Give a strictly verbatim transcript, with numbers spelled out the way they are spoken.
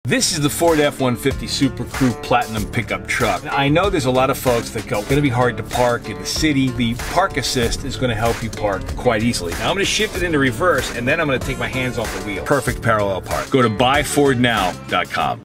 This is the Ford F one fifty Super Crew Platinum pickup truck. I know there's a lot of folks that go, it's gonna be hard to park in the city. The Park Assist is gonna help you park quite easily. Now I'm gonna shift it into reverse and then I'm gonna take my hands off the wheel. Perfect parallel park. Go to buy ford now dot com.